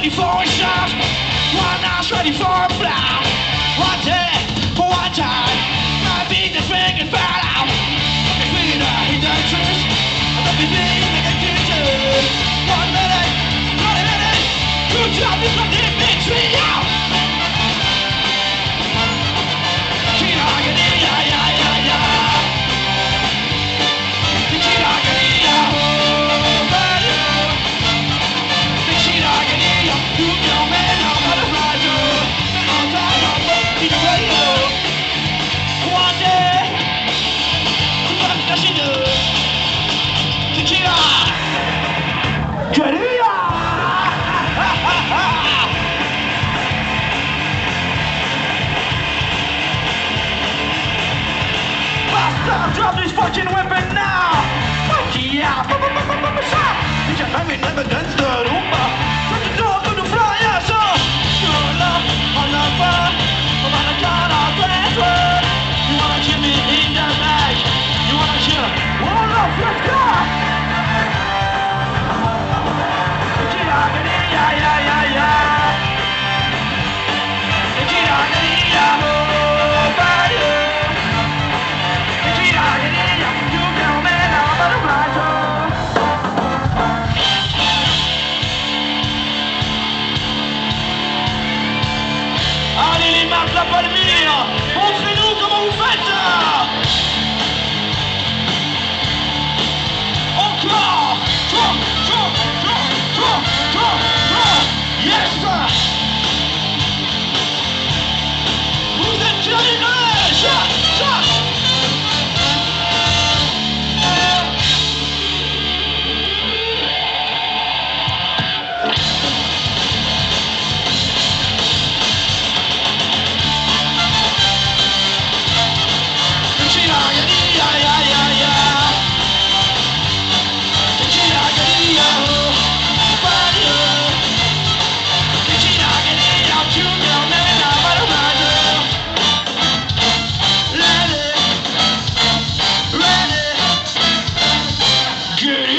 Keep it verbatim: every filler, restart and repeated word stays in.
ready for a shot, one eye's ready for a blow. One day, one time, my beat is making fat out. The cleaner, he done tricks, and the beat make a kitchen. One minute, one minute, two times, it's like it makes me out. Drop this fucking weapon now! Fuck yeah! Ich hab lange never dance the rumba. From the door to the floor, yeah, so your love on the bar, I'm on the gun, I'll transfer. You wanna kill me in the back? You wanna kill? One love, let's go! Yeah, yeah, yeah, yeah. Allez les marques, la palmire, montrez-nous comment vous faites. Encore, trop, trop, trop, trop, trop, trop. Yes. Vous êtes terribles, chat, chat. Good.